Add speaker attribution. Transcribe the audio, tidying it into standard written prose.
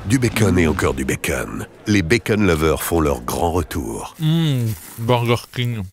Speaker 1: Du bacon et encore du bacon. Les Bacon Lovers font leur grand retour.
Speaker 2: Burger King.